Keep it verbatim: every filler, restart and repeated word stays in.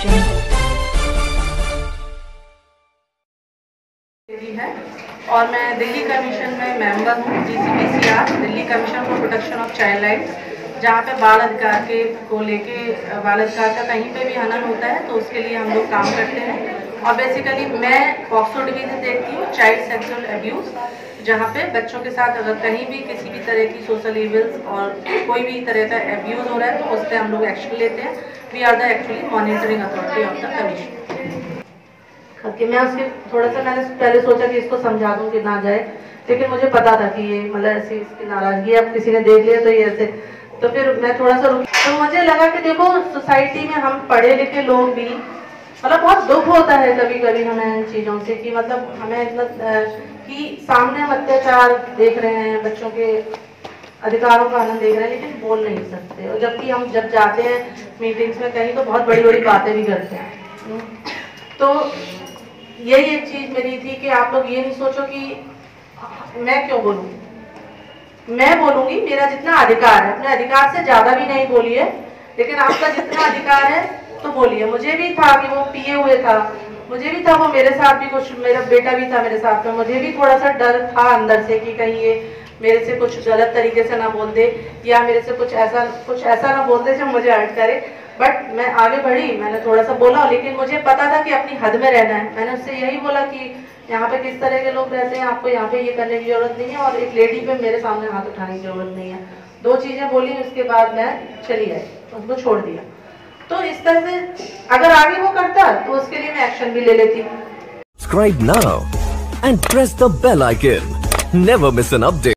है और मैं दिल्ली कमीशन में मेंबर हूँ, D C P C R, Delhi commission for protection of child rights, जहाँ पे बाल अधिकार के को लेके बाल अधिकार का कहीं पे भी हनन होता है तो उसके लिए हम लोग काम करते हैं। और बेसिकली मैं पॉक्सो डिवीजन देखती हूँ, चाइल्ड सेक्सुअल अब्यूज़, जहाँ पे बच्चों के साथ अगर कहीं भी किसी भी तरह की सोशल इविल्स और कोई भी तरह का अब्यूज़ हो रहा है तो उस पर हम लोग एक्शन लेते हैं। We are the actually monitoring authority of the commission. कि मैं उसके थोड़ा सा मैंने पहले सोचा कि इसको समझा दूं कि ना जाए, लेकिन मुझे पता था कि ये मतलब ऐसी इसकी नाराजगी अब किसी ने देख लिया तो ये ऐसे, तो फिर मैं थोड़ा सा रुकी। तो मुझे लगा कि देखो सोसाइटी में हम पढ़े लिखे लोग भी मतलब बहुत दुख होता है कभी कभी हमें इन चीज़ों से कि मतलब हमें इतना कि सामने हम अत्याचार देख रहे हैं, बच्चों के अधिकारों का आनंद देख रहे हैं, लेकिन बोल नहीं सकते। और जबकि हम जब जाते हैं मीटिंग्स में कहीं तो बहुत बड़ी बड़ी बातें भी करते हैं। तो यही एक चीज मेरी थी कि आप लोग ये नहीं सोचो कि मैं क्यों बोलूँ, मैं बोलूंगी, मेरा जितना अधिकार है, अपने अधिकार से ज्यादा भी नहीं बोलिए, लेकिन आपका जितना अधिकार है तो बोलिए। मुझे भी था कि वो पिए हुए था, मुझे भी था वो मेरे साथ भी कुछ, मेरा बेटा भी था मेरे साथ में, मुझे भी थोड़ा सा डर था अंदर से कि कहीं ये मेरे से कुछ गलत तरीके से ना बोल दे या मेरे से कुछ ऐसा कुछ ऐसा ना बोल दे जो मुझे हर्ट करे। बट मैं आगे बढ़ी, मैंने थोड़ा सा बोला, लेकिन मुझे पता था कि अपनी हद में रहना है। मैंने उससे यही बोला कि यहाँ पे किस तरह के लोग रहते हैं, आपको यहाँ पे ये करने की जरूरत नहीं है और एक लेडी पे मेरे सामने हाथ उठाने की जरूरत नहीं है। दो चीजें बोली, उसके बाद मैं चली आई, उसको छोड़ दिया। तो इस तरह से अगर आगे वो करता तो उसके लिए मैं एक्शन भी ले लेती। Subscribe now and press the bell icon. Never miss an update.